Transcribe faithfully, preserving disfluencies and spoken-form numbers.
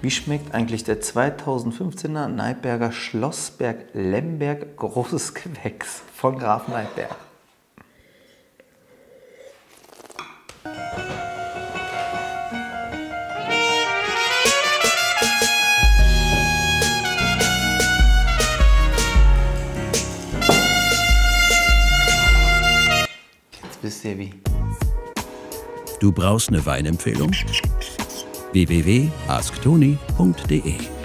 Wie schmeckt eigentlich der zweitausendfünfzehner Neipberger Schlossberg Lemberg Großes Gewächs von Graf Neipberg? Jetzt wisst ihr wie. Du brauchst eine Weinempfehlung? w w w punkt ask toni punkt de